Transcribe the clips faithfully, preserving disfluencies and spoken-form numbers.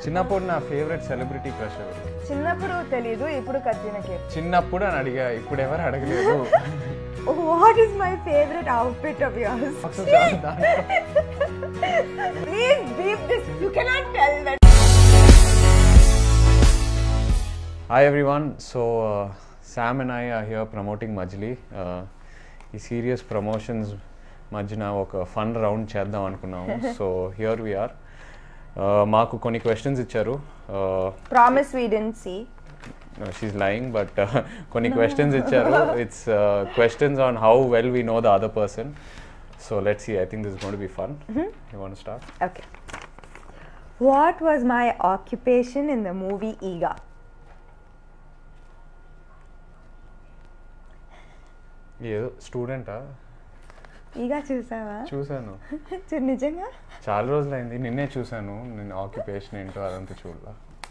చిన్నప్పుడు నా favourite celebrity crush ఎవరు? చిన్నప్పుడు తెలీదు, ఇప్పుడు కత్రినా కైఫ్. చిన్నప్పుడు అని అడిగా, ఇప్పుడు ఎవరు అడగలేదు. What is my favorite outfit of yours? Please beep this. You cannot tell that. Hi everyone. So uh, Sam and I are here promoting Majli. Uh, ఈ సీరియస్ ప్రమోషన్స్ మధ్యన ఒక ఫన్ రౌండ్ చేద్దాం అనుకున్నాము. So here we are. మాకు కొన్ని questions ఇచ్చారు. Promise we didn't see. No, she's lying, but uh, కొన్ని questions ఇచ్చారు. It's uh, questions on how well we know the other person. So let's see. I think this is going to be fun. Mm-hmm. You want to start? Okay. What was my occupation in the movie Eega? ఏదో స్టూడెంటా? ఈగా చూసావా? చూసాను. నిజంగా చాలా రోజులైంది, నిన్నే చూసాను. నేను ఆక్యుపేషన్ ఏంటో అదంతా చూడలా.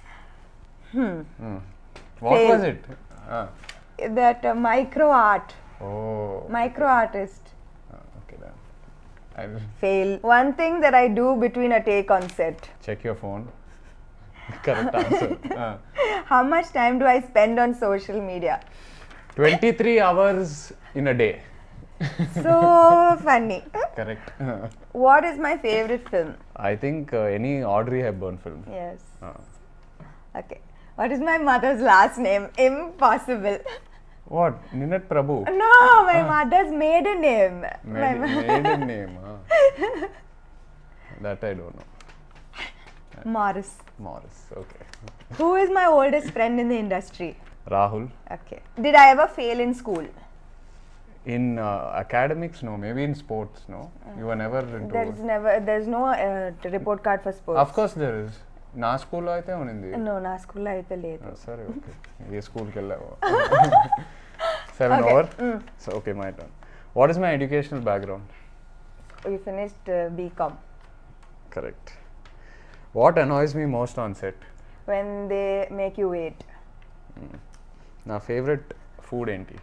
What was it? Ah. That uh, micro art. Oh. Micro artist. Ah, okay then. I will Fail. One thing that I do between a take on set. check your phone. Correct answer. Ah. How much time do I spend on social media? twenty-three hours in a day. So funny. Correct. What is my favorite film? I think uh, any Audrey Hepburn film. Yes. Ah. Okay. What is my mother's last name? Impossible. What? Ninette Prabhu. No, my mother's maiden name. My Maiden, ma- maiden name. Ah. That I don't know. Morris. Morris. Okay. Who is my oldest friend in the industry? Rahul. Okay. Did I ever fail in school? In uh, academics, no. Maybe in sports, no. You were never into. There's never. There's no uh, report card for sports. Of course there is. నా స్కూల్లో అయితే ఉనింది. No, నా స్కూల్లో అయితే లేదు. సరే okay. ఏ స్కూల్కి వెళ్ళావు? Seven over. So okay my turn. What is my educational background? We finished uh, B Com. Correct. What annoys me most on set? When they make you wait. నా ఫేవరెట్ ఫుడ్ ఏంటి?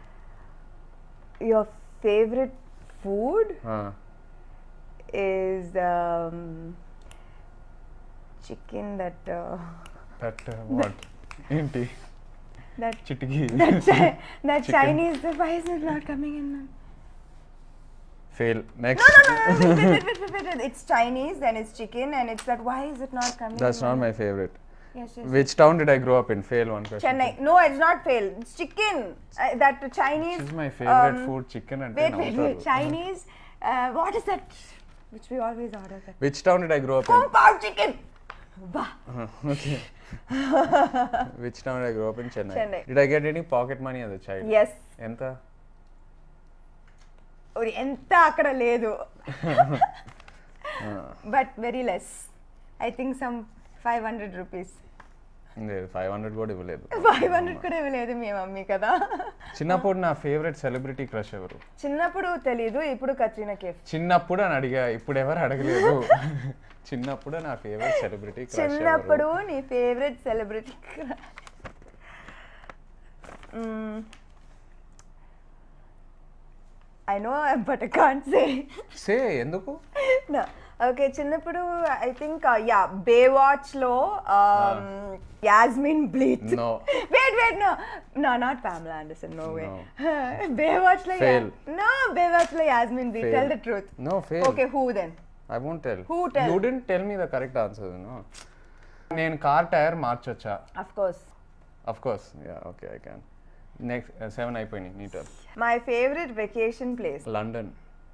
Your favorite food Ah, is um, chicken that uh, that uh, what? ఏంటి? that చిటికి. that, chi- that Chicken. Chinese. Why is it not coming in? Fail. No, next. no, no, no, wait, wait, wait, wait, wait, wait. It's Chinese, then it's chicken, and it's that. Why is it not coming? That's in? not my favorite. Yes, yes. Which town did I grow up in? Fail one question. Chennai. No, it's not fail. It's chicken. Uh, that Chinese. This is my favorite um, food, chicken and Wait, wait, wait. Chinese. Uh, what is that? Which we always order. That. Which town did I grow up in? Kung Pao chicken. Bah. Uh, okay. Which town did I grow up in? Chennai. Chennai. Did I get any pocket money as a child? Yes. Enta? Ori enta akkada ledu. But very less. I think some five hundred rupees. లేదు, five hundred కూడా ఇవ్వలేదు. five hundred కూడా ఇవ్వలేదు మీ mummy కదా. చిన్నప్పుడు నా favourite celebrity crush ఎవరు? చిన్నప్పుడు తెలీదు, ఇప్పుడు కత్రినా కైఫ్. చిన్నప్పుడు అని అడిగా, ఇప్పుడు ఎవరు అడగలేదు. చిన్నప్పుడు నా ఫేవరెట్ సెలబ్రిటీ క్రష్ ఎవరు? చిన్నప్పుడు నీ favourite celebrity. I know, but I can't say. Say ఎందుకు? No. Okay, చిన్నప్పుడు I think uh, yeah, Baywatch లో um, Yasmin Bleeth. No. Wait, wait, no. No, not Pamela Anderson, no way. No. Baywatch లో Fail. Ya- No, Baywatch లో Yasmin Bleeth. Fail. Tell the truth. No, fail. Okay, who then? I won't tell. Who tell? You didn't tell me the correct answer, no. నేను car tyre మార్చొచ్చా? Of course. Of course. Yeah, okay, I can. Next seven అయిపోయినాయి. నీ turn. My favorite vacation place. London.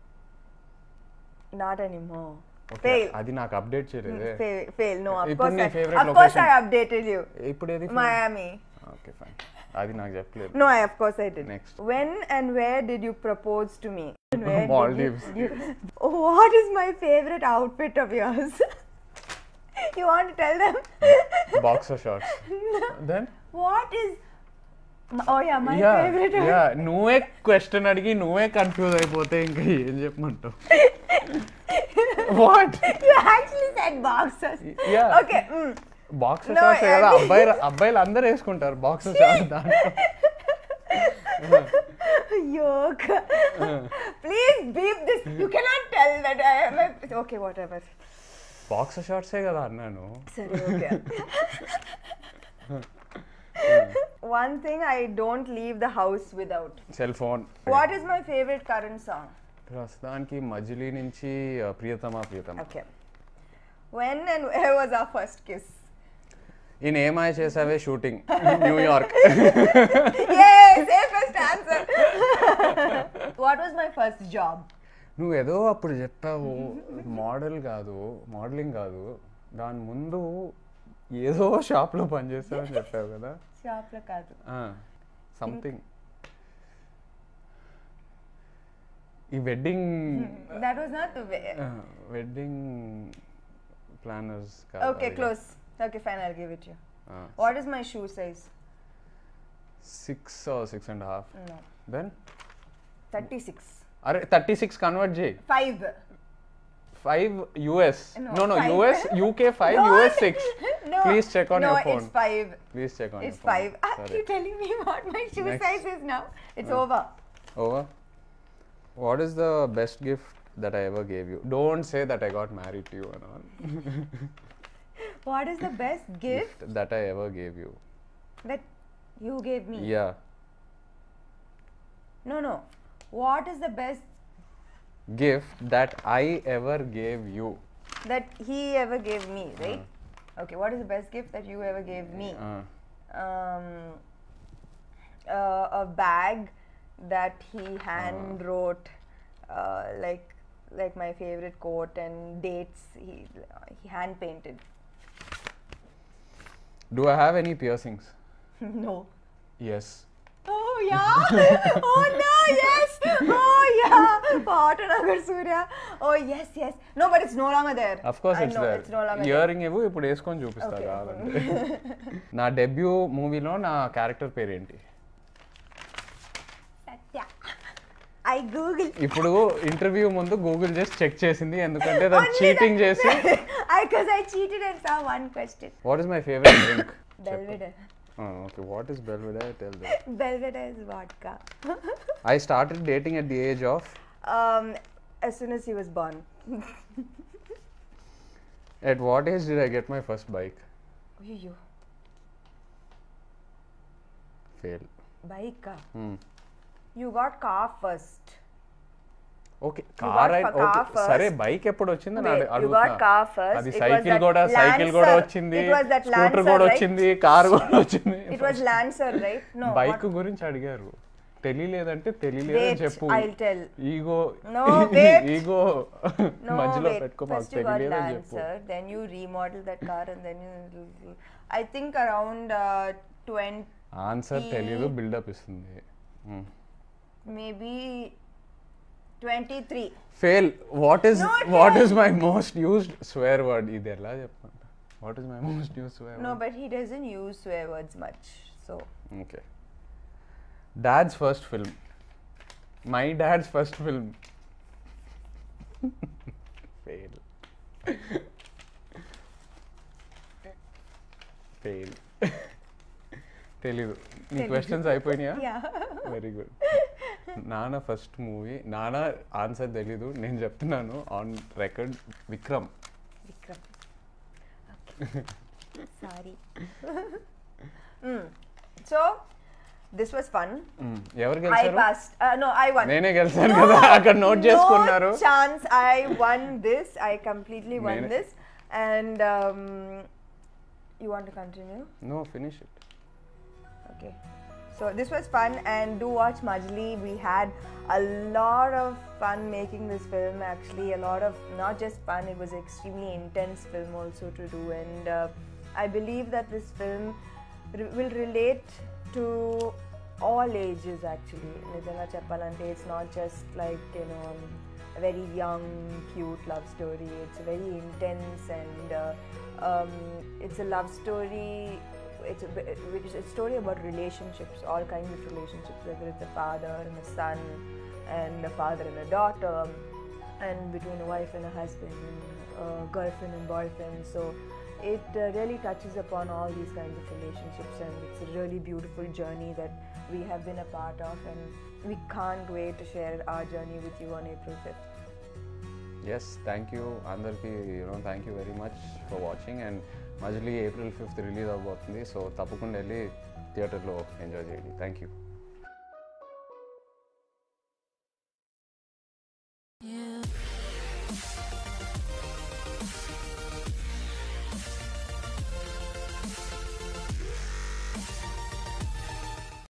Not anymore. Okay, Fail. అది నాకు update చేయలేదే. Fail, fail. No, of ఇప్పుడు course. నీ I, favorite of course location? I updated you. ఇప్పుడు ఏది? Miami. Okay fine. అది నాకు చెప్పలేదు. No, I, of course I did. Next. When and where did you propose to me? And where did Maldives. You, you, what is my favorite outfit of yours? You want to tell them? Boxer shorts. Then What is? Oh yeah, my yeah favorite. Yeah నువ్వే question అడిగి నువ్వే confuse అయిపోతే ఇంకా ఏం చెప్పమంటావు? What? You actually said boxers. Yeah. Okay. Mm. Boxer No, shorts కదా, I- అబ్బాయిలు అబ్బాయిలు అందరూ వేసుకుంటారు బాక్సర్ షార్ట్స్. దాంట్లో Yoke. Please beep this. You cannot tell that I am. A... Okay, whatever. Boxer షార్ట్సే కదా అన్నాను. సరే okay. One thing I don't leave the house without. Cell phone. What is my favorite current song? ప్రస్తుతానికి మజిలీ నుంచి uh, ప్రియతమా ప్రియతమా. Okay. When and where was our first kiss? In Ye Maaya Chesave shooting New York. Yay, safest answer. What was my first job? నువ్వు ఏదో అప్పుడు చెప్పావు model కాదు, modelling కాదు, దాని ముందు ఏదో షాప్లో పనిచేస్తావు అని చెప్పావు కదా. షాప్లో కాదు, సంథింగ్ ఈ wedding. That was not wedding planners. Okay, close. Okay fine, I'll give it you. What is my shoe size? Six or six and half. No. Then thirty six. అరే థర్టీ సిక్స్ కన్వర్ట్ చేయి. Five. Five US. No no US UK five US six. Please check on no, your phone. No, it's five. Please check on it's your phone. It's five. Are you telling me what my shoe Next. size is now? It's uh, over. Over? What is the best gift that I ever gave you? Don't say that I got married to you and all. What is the best gift? gift that I ever gave you? That you gave me? Yeah. No, no. What is the best gift that I ever gave you? That he ever gave me, right? Uh. Okay, what is the best gift that you ever gave me? Uh. Um, uh, a bag that he hand uh. wrote, uh, like like my favorite quote and dates. He he hand painted. Do I have any piercings? No. Yes. Oh yeah. Oh no, yes. Oh yeah. Paatanagar Surya. Oh yes, yes. No, but it's no longer there. Of course I it's know, there. It's no longer Earring ఇవ్వు, ఇప్పుడు వేసుకొని చూపిస్తా కావాలంటే. నా debut మూవీలో నా character పేరు ఏంటి? సత్య. I google. ఇప్పుడు ఇంటర్వ్యూ ముందు గూగుల్ చేసి చెక్ చేసింది, ఎందుకంటే దాన్ని చీటింగ్ చేసి. I because I cheated and saw one question. What is my favorite drink? Belvedere. Oh, okay. What is Belvedere? Tell them. Belvedere is vodka. I started dating at the age of? Um, as soon as he was born. At what age did I get my first bike? Ayyo. Fail. Bike? Hmm. You got car first. Okay, car okay సరే, bike ఎప్పుడు వచ్చింది అని అడుగుతా. అది cycle కూడా cycle కూడా వచ్చింది, scooter కూడా వచ్చింది, కార్ కూడా వచ్చింది. It was Lancer, right? No. Bike గురించి అడిగారు, తెలియలేదంటే తెలియలేదని చెప్పు. I'll tell. ఈగో ఈగో మధ్యలో పెట్టుకో, మాకు తెలియలేదని చెప్పు. Then you remodel that car and then you, I think around uh, twenty. Answer తెలియదు, బిల్డప్ ఇస్తుంది. Maybe twenty-three. Fail. What is no, what is my most used swear word? Idi ella cheppanta. What is my most used swear no, word? No, but he doesn't use swear words much. So. Okay. Dad's first film. My dad's first film. Fail. Fail. తెలీదు. నీ questions అయిపోయినాయా? Very good. నాన్న first movie, నాన్న answer తెలీదు, నేను చెప్తున్నాను on record. Vikram. Vikram. Sorry. So this was fun. ఎవరు గెలిచారు? I passed. Uh, no, I won. నేనే గెలిచాను కదా, అక్కడ నోట్ చేసుకున్నారు. No chance. I won this. I completely won నేనే. This. And um, you want to continue? No, finish it. Okay. So this was fun, and do watch Majli. We had a lot of fun making this film. Actually, a lot of not just fun. It was an extremely intense film also to do, and uh, I believe that this film re- will relate to all ages. Actually, Nijanga Cheppalante, it's not just like you know a very young, cute love story. It's very intense, and uh, um, it's a love story. It's a, it's a story about relationships, all kinds of relationships, whether it's a father and a son, and a father and a daughter, and between a wife and a husband, and a girlfriend and boyfriend. So it uh, really touches upon all these kinds of relationships, and it's a really beautiful journey that we have been a part of, and we can't wait to share our journey with you on April fifth. Yes thank you అందరికీ you know thank you very much for watching. And Majili April fifth release అవబోతుంది, so తప్పకుండా వెళ్ళి థియేటర్లో enjoy చేయండి. Thank you.